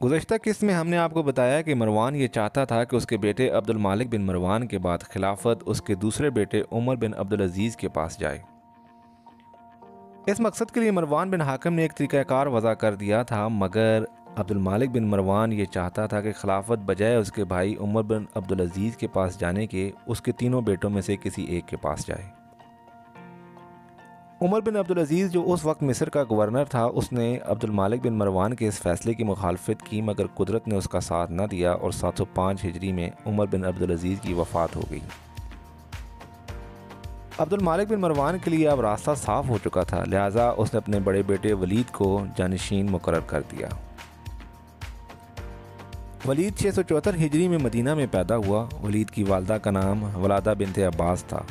गुज़श्ता किस्त में हमने आपको बताया कि मरवान ये चाहता था कि उसके बेटे अब्दुल मालिक बिन मरवान के बाद खिलाफत उसके दूसरे बेटे उमर बिन अब्दुल अजीज़ के पास जाए। इस मकसद के लिए मरवान बिन हाकिम ने एक तरीक़ाकार वज़ा कर दिया था, मगर अब्दुल मालिक बिन मरवान ये चाहता था कि खिलाफत बजाय उसके भाई उमर बिन अब्दुल अजीज़ के पास जाने के उसके तीनों बेटों में से किसी एक के पास जाए। उमर बिन अब्दुल अजीज़ जो उस वक्त मिस्र का गवर्नर था, उसने अब्दुल मालिक बिन मरवान के इस फैसले की मुखालफत की, मगर कुदरत ने उसका साथ न दिया और 705 हिजरी में उमर बिन अब्दुल अजीज़ की वफ़ात हो गई। अब्दुल मालिक बिन मरवान के लिए अब रास्ता साफ हो चुका था, लिहाजा उसने अपने बड़े बेटे वलीद को जानशीन मुकर्रर कर दिया। वलीद 674 हिजरी में मदीना में पैदा हुआ। वलीद की वालदा का नाम वलादा बिनते अब्बास था।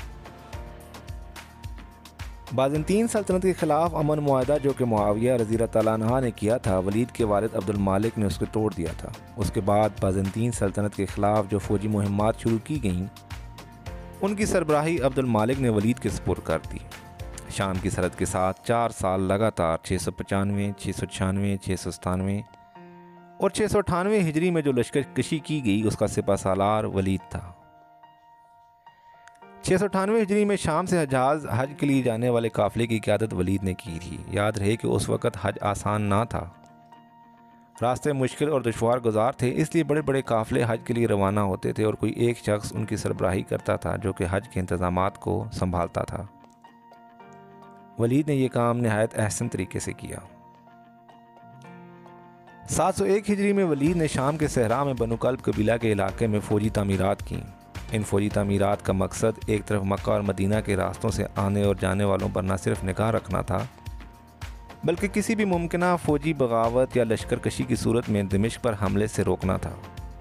बाज़ंतीन सल्तनत के ख़िलाफ़ अमन मुआहदा जो कि मुआविया रज़ी अल्लाह तआला अन्हा ने किया था, वलीद के वालिद अब्दुल मालिक ने उसको तोड़ दिया था। उसके बाद बाज़ंतीन सल्तनत के ख़िलाफ़ जो फ़ौजी मुहिम्मात शुरू की गईं, उनकी सरबराही अब्दुल मालिक ने वलीद के सुपुर्द कर दी। शाम की सरहद के साथ 4 साल लगातार 695, 696, 697 और 698 हिजरी में जो लश्कर कशी की गई, उसका सिपह सालार वलीद था। 698 हिजरी में शाम से हज के लिए जाने वाले काफ़िले की क़यादत वलीद ने की थी। याद रहे कि उस वक़्त हज आसान ना था, रास्ते मुश्किल और दुश्वार गुजार थे, इसलिए बड़े बड़े काफ़िले हज के लिए रवाना होते थे और कोई एक शख्स उनकी सरबराही करता था जो कि हज के इंतज़ामात को संभालता था। वलीद ने यह काम नहायत अहसन तरीके से किया। 701 हिजरी में वलीद ने शाम के सहरा में बनु कल्ब कबीला के इलाके में फ़ौजी तामीरात की। इन फ़ौजी तामीरात का मकसद एक तरफ मक्का और मदीना के रास्तों से आने और जाने वालों पर न सिर्फ निगाह रखना था, बल्कि किसी भी मुमकिना फ़ौजी बगावत या लश्कर कशी की सूरत में दिमिश्क पर हमले से रोकना था।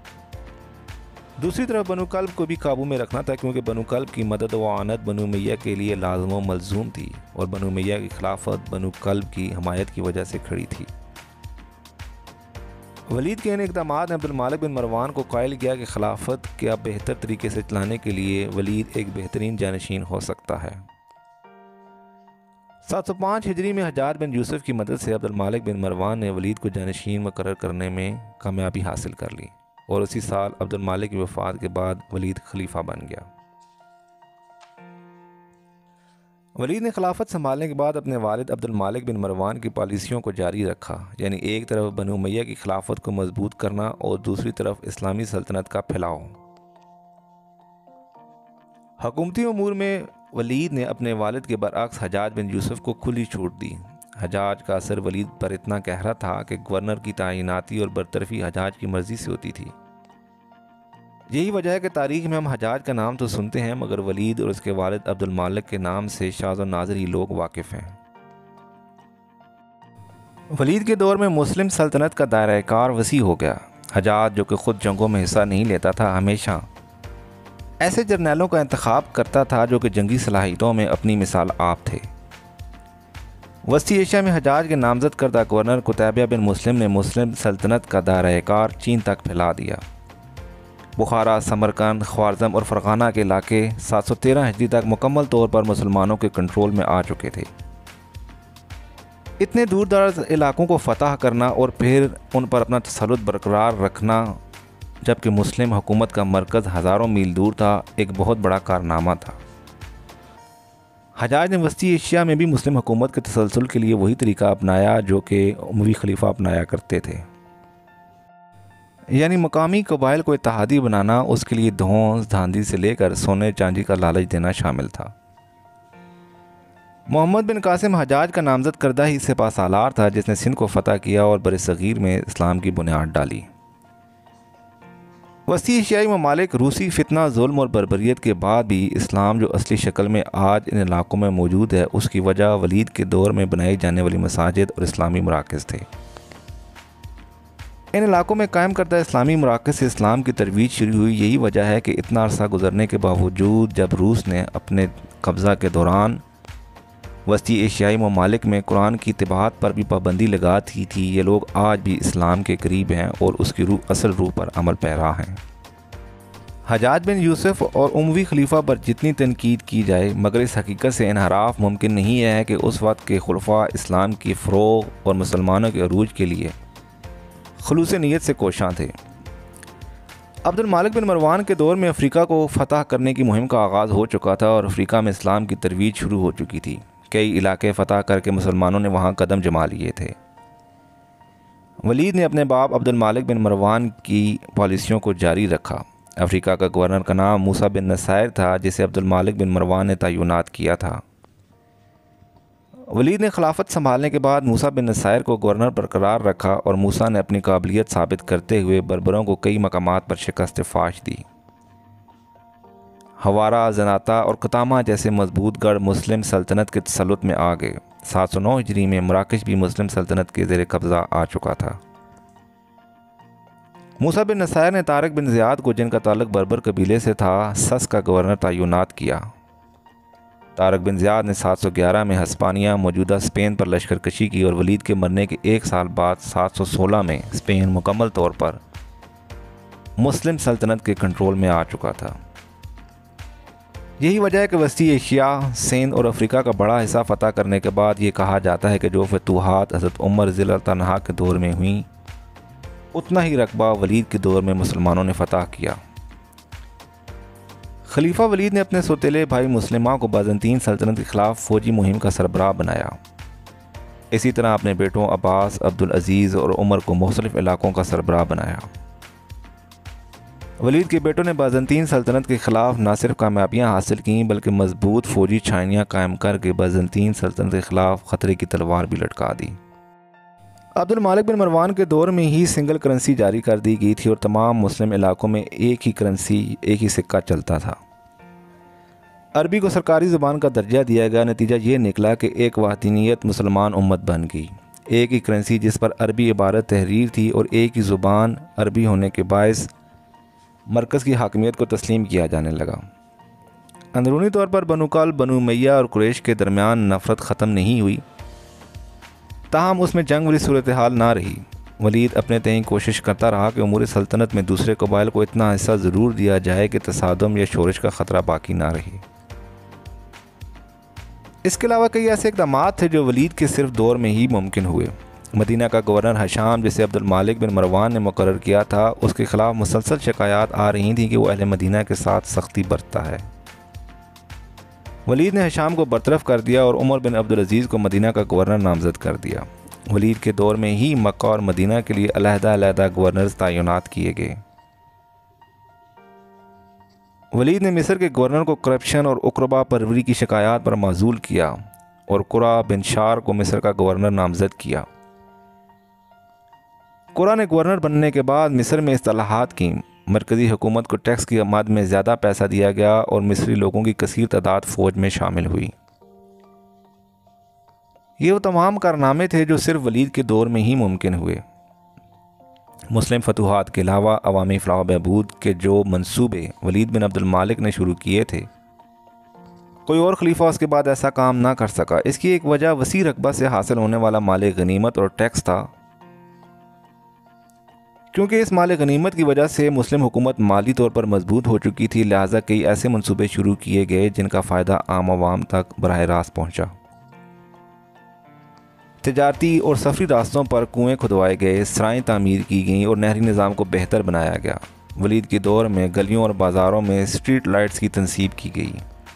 दूसरी तरफ बनु कल्ब को भी काबू में रखना था, क्योंकि बनु कल्ब की मदद व आनत बनु उमय्या के लिए लाज़िम व मलज़ूम थी और बनु उमय्या की खिलाफत बनु कल्ब की हमायत की वजह से खड़ी थी। वलीद के इन इक़दामात ने अब्दुल मालिक बिन मरवान को कायल किया कि खिलाफत के अब बेहतर तरीके से चलाने के लिए वलीद एक बेहतरीन जानशीन हो सकता है। 705 हिजरी में हज्जाज बिन यूसुफ की मदद से अब्दुल मालिक बिन मरवान ने वलीद को जानशीन मुकर्रर करने में कामयाबी हासिल कर ली और उसी साल अब्दुल मालिक की वफ़ात के बाद वलीद खलीफा बन गया। वलीद ने खिलाफत संभालने के बाद अपने वालिद अब्दुल मालिक बिन मरवान की पॉलिसियों को जारी रखा, यानी एक तरफ बनु उमय्या की खिलाफत को मजबूत करना और दूसरी तरफ इस्लामी सल्तनत का फैलाव। हुकूमती उमूर में वलीद ने अपने वालिद के बरअक्स हज्जाज बिन यूसुफ को खुली छूट दी। हज्जाज का असर वलीद पर इतना गहरा था कि गवर्नर की तैनाती और बरतरफी हज्जाज की मर्जी से होती थी। यही वजह है कि तारीख़ में हम हज्जाज का नाम तो सुनते हैं, मगर वलीद और उसके वालिद अब्दुल मालिक के नाम से शाज़ व नाज़िर ही लोग वाकिफ़ हैं। वलीद के दौर में मुस्लिम सल्तनत का दायरा-ए-कार वसी हो गया। हज्जाज जो कि ख़ुद जंगों में हिस्सा नहीं लेता था, हमेशा ऐसे जर्नैलों का इंतखाब करता था जो कि जंगी सलाहियतों में अपनी मिसाल आप थे। वस्ती एशिया में हज्जाज के नामज़द करदा गवर्नर कुतैबिया बिन मुस्लिम ने मुस्लिम सल्तनत का दायरा-ए-कार चीन तक फैला दिया। बुखारा, समरकंद, ख्वारज़म और फ़रगाना के इलाके 713 हिजरी तक मुकम्मल तौर पर मुसलमानों के कंट्रोल में आ चुके थे। इतने दूर दराज इलाकों को फ़तह करना और फिर उन पर अपना तसल्लुत बरकरार रखना, जबकि मुस्लिम हुकूमत का मरकज़ हज़ारों मील दूर था, एक बहुत बड़ा कारनामा था। हज्जाज ने वस्ती एशिया में भी मुस्लिम हुकूमत के तसलसल के लिए वही तरीका अपनाया जो कि उमवी खलीफा अपनाया करते थे, यानी मकामी कबाइल को इत्तेहादी बनाना। उसके लिए धौंस धांधी से लेकर सोने चांदी का लालच देना शामिल था। मोहम्मद बिन कासिम हज्जाज का नामज़द करदा ही सिपह सालार था, जिसने सिंध को फ़तह किया और बरसग़ीर में इस्लाम की बुनियाद डाली। वस्ती एशियाई ममालिक रूसी फितना, जुल्म और बर्बरियत के बाद भी इस्लाम जो असली शक्ल में आज इन इलाकों में मौजूद है, उसकी वजह वलीद के दौर में बनाई जाने वाली मसाजिद और इस्लामी मराकज़ थे। इन इलाकों में कायम करदा इस्लामी मराकज़ से इस्लाम की तरवीज शुरू हुई। यही वजह है कि इतना अरसा गुजरने के बावजूद जब रूस ने अपने कब्ज़ा के दौरान वस्ती एशियाई ममालिक में कुरान की इत्तिबाअत पर भी पाबंदी लगा दी थी, ये लोग आज भी इस्लाम के करीब हैं और उसकी असल रूह पर अमल पैरा हैं। हज्जाज बिन यूसुफ और उमवी खलीफा पर जितनी तनकीद की जाए, मगर इस हकीकत से इनहराफ मुमकिन नहीं है कि उस वक्त के खुलफा इस्लाम की फ़रोग़ और मुसलमानों के अरूज के लिए खलूस नीयत से कोशां थे। अब्दुल मालिक बिन मरवान के दौर में अफ्रीका को फ़तह करने की मुहिम का आगाज़ हो चुका था और अफ्रीका में इस्लाम की तरवीज शुरू हो चुकी थी। कई इलाके फ़तह करके मुसलमानों ने वहाँ कदम जमा लिए थे। वलीद ने अपने बाप अब्दुल मालिक बिन मरवान की पॉलिसियों को जारी रखा। अफ्रीका का गवर्नर का नाम मूसा बिन नसायर था, जिसे अब्दुल मालिक बिन मरवान ने तयनात किया था। वलीद ने खिलाफत संभालने के बाद मूसा बिन नसायर को गवर्नर बरकरार रखा और मूसा ने अपनी काबिलियत साबित करते हुए बर्बरों को कई मकामात पर शिकस्त फाश दी। हवारा, जनाता और कतामा जैसे मजबूत गढ़ मुस्लिम सल्तनत के तसल्लुत में आ गए। 709 हिजरी में मराकश भी मुस्लिम सल्तनत के ज़ेर कब्ज़ा आ चुका था। मूसा बिन नसायर ने तारिक बिन ज़ियाद को, जिनका ताल्लुक बर्बर कबीले से था, सस का गवर्नर तयनात किया। तारिक बिन ज़ियाद ने 711 में हस्पानिया मौजूदा स्पेन पर लश्कर कशी की और वलीद के मरने के एक साल बाद 716 में स्पेन मुकम्मल तौर पर मुस्लिम सल्तनत के कंट्रोल में आ चुका था। यही वजह है कि वस्ती एशिया, सिंध और अफ्रीका का बड़ा हिस्सा फ़तह करने के बाद ये कहा जाता है कि जो फतूहात हज़रत उमर रज़ियल्लाहु तआला के दौर में हुई, उतना ही रकबा वलीद के दौर में मुसलमानों ने फ़तह किया। खलीफा वलीद ने अपने सौतेले भाई मुस्लिमा को बाज़ंतीन सल्तनत के ख़िलाफ़ फ़ौजी मुहिम का सरबराह बनाया। इसी तरह अपने बेटों अब्बास, अब्दुल अज़ीज़ और उमर को मुख्तलिफ़ इलाकों का सरबराह बनाया। वलीद के बेटों ने बाज़ंतीन सल्तनत के ख़िलाफ़ न सिर्फ कामयाबियाँ हासिल की, बल्कि मजबूत फ़ौजी छावनियाँ कायम करके बाज़ंतीन सल्तनत के ख़िलाफ़ ख़तरे की तलवार भी लटका दी। अब्दुल मालिक बिन मरवान के दौर में ही सिंगल करेंसी जारी कर दी गई थी और तमाम मुस्लिम इलाकों में एक ही करेंसी, एक ही सिक्का चलता था। अरबी को सरकारी ज़ुबान का दर्जा दिया गया। नतीजा ये निकला कि एक वाहदीनियत मुसलमान उम्मत बन गई। एक ही करेंसी जिस पर अरबी इबारत तहरीर थी और एक ही ज़ुबान अरबी होने के बायस मरकज़ की हाकमियत को तस्लीम किया जाने लगा। अंदरूनी तौर पर बनु कल्ब, बनु उमय्या और कुरैश के दरमियान नफ़रत ख़त्म नहीं हुई, ताहम उसमें जंग वाली सूरत हाल ना रही। वलीद अपने तय कोशिश करता रहा कि उमूर सल्तनत में दूसरे कबाइल को इतना हिस्सा ज़रूर दिया जाए कि तसादुम या शोरश का ख़तरा बाकी ना रहे। इसके अलावा कई ऐसे इक़दाम थे जो वलीद के सिर्फ दौर में ही मुमकिन हुए। मदीना का गवर्नर हशाम, जिसे अब्दुल मालिक बिन मरवान ने मुकर्रर किया था, उसके ख़िलाफ़ मुसलसल शिकायत आ रही थी कि वह अहले मदीना के साथ सख्ती बरतता है। वलीद ने हशाम को बरतरफ कर दिया और उमर बिन अब्दुल अज़ीज़ को मदीना का गवर्नर नामज़द कर दिया। वलीद के दौर में ही मक्का और मदीना के लिए अलहदा गवर्नर्स तैनात किए गए। वलीद ने मिस्र के गवर्नर को करप्शन और उकरबा परवरी की शिकायत पर माजूल किया और कुरा बिन शार को मिस्र का गवर्नर नामज़द किया। कुरा ने गवर्नर बनने के बाद मिस्र में इस्लाहात की। मरकज़ी हुकूमत को टैक्स की मद में ज़्यादा पैसा दिया गया और मिस्री लोगों की कसीर तादाद फ़ौज में शामिल हुई। ये वो तमाम कारनामे थे जो सिर्फ वलीद के दौर में ही मुमकिन हुए। मुस्लिम फतूहात के अलावा अवामी फ़लाह बहबूद के जो मंसूबे वलीद बिन अब्दुल मालिक ने शुरू किए थे, कोई और खलीफा उसके बाद ऐसा काम ना कर सका। इसकी एक वजह वसी रकबा से हासिल होने वाला माल गनीमत और टैक्स था, क्योंकि इस माल गनीमत की वजह से मुस्लिम हुकूमत माली तौर पर मजबूत हो चुकी थी। लिहाजा कई ऐसे मंसूबे शुरू किए गए जिनका फ़ायदा आम आवाम तक बराह रास्त पहुँचा। तिजारती और सफरी रास्तों पर कुएँ खुदवाए गए, सराएँ तामीर की गईं और नहरी निज़ाम को बेहतर बनाया गया। वलीद के दौर में गलियों और बाज़ारों में स्ट्रीट लाइट्स की तनसीब की गई।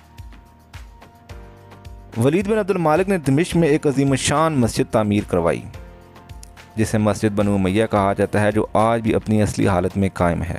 वलीद बिन अब्दुल मालिक ने दमिश्क में एक अज़ीमुश्शान मस्जिद तामीर करवाई, जिसे मस्जिद बनु उमय्या कहा जाता है, जो आज भी अपनी असली हालत में कायम है।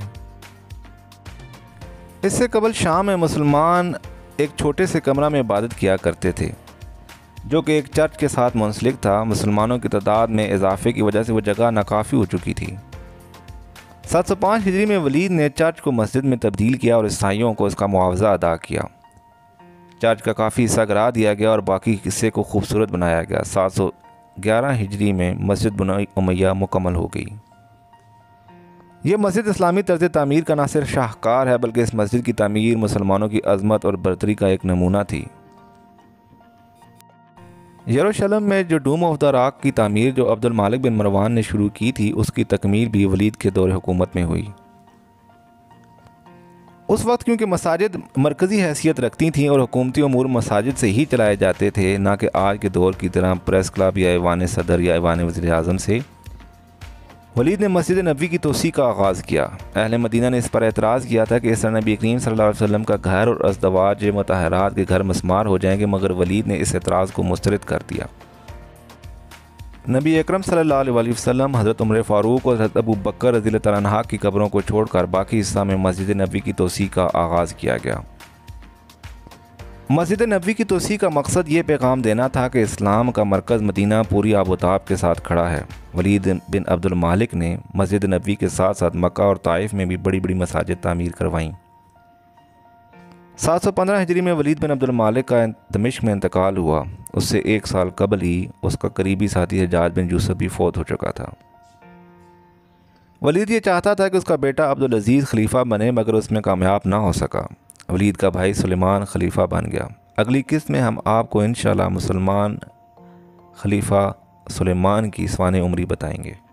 इससे कबल शाम में मुसलमान एक छोटे से कमरा में इबादत किया करते थे, जो कि एक चर्च के साथ मुंसलिक था। मुसलमानों की तादाद में इजाफे की वजह से वह जगह नाकाफ़ी हो चुकी थी। 705 हिजरी में वलीद ने चर्च को मस्जिद में तब्दील किया और ईसाइयों को इसका मुआवजा अदा किया। चर्च का काफ़ी हिस्सा गिरा दिया गया और बाकी हिस्से को खूबसूरत बनाया गया। 711 हिजरी में मस्जिद बनु उमय्या मुकम्मल हो गई। ये मस्जिद इस्लामी तर्ज तामीर का न सिर्फ शाहकार है, बल्कि इस मस्जिद की तामीर मुसलमानों की अज़मत और बरतरी का एक नमूना थी। यरूशलेम में जो डूम ऑफ द रॉक की तामीर जो अब्दुल मालिक बिन मरवान ने शुरू की थी, उसकी तकमील भी वलीद के दौर हुकूमत में हुई। उस वक्त क्योंकि मसाजिद मरकज़ी हैसियत रखती थीं और हुकूमती अमूर मसाजिद से ही चलाए जाते थे, ना कि आज के दौर की तरह प्रेस क्लब या ऐवान सदर या ऐवान वज़ीर आज़म से, वलीद ने मस्जिद नबी की तोसी का आगाज़ किया। अहले मदीना ने इस पर एतराज़ किया था कि इस तरह नबी करीम सल्लल्लाहु अलैहि वसल्लम का घर और अज़दवाज मुतहरात के घर मस्मार हो जाएंगे, मगर वलीद ने इस एतराज़ को मुस्तरद कर दिया। नबी अकरम सल्लल्लाहु अलैहि वसल्लम, हज़रत उमर फ़ारूक और हज़रत अबू बकर रज़ियल्लाहु तआला अन्हा की कब्रों को छोड़कर बाकी हिस्सा में मस्जिद नबी की तोसी का आगाज़ किया गया। मस्जिद नबी की तोसी का मकसद ये पैगाम देना था कि इस्लाम का मरकज़ मदीना पूरी आबोताब के साथ खड़ा है। वलीद बिन अब्दुल मालिक ने मस्जिद नबी के साथ साथ मक्का और ताइफ में भी बड़ी बड़ी मसाजिद तामीर करवाईं। 715 हिजरी में वलीद बिन अब्दुल मालिक का दमिश्क में इंतकाल हुआ। उससे 1 साल कबल ही उसका करीबी साथी हज्जाज बिन यूसुफ भी फौत हो चुका था। वलीद ये चाहता था कि उसका बेटा अब्दुल अजीज़ खलीफा बने, मगर उसमें कामयाब ना हो सका। वलीद का भाई सुलेमान खलीफा बन गया। अगली किस्त में हम आपको इंशाअल्लाह मुसलमान खलीफा सुलेमान की स्वान उमरी बताएंगे।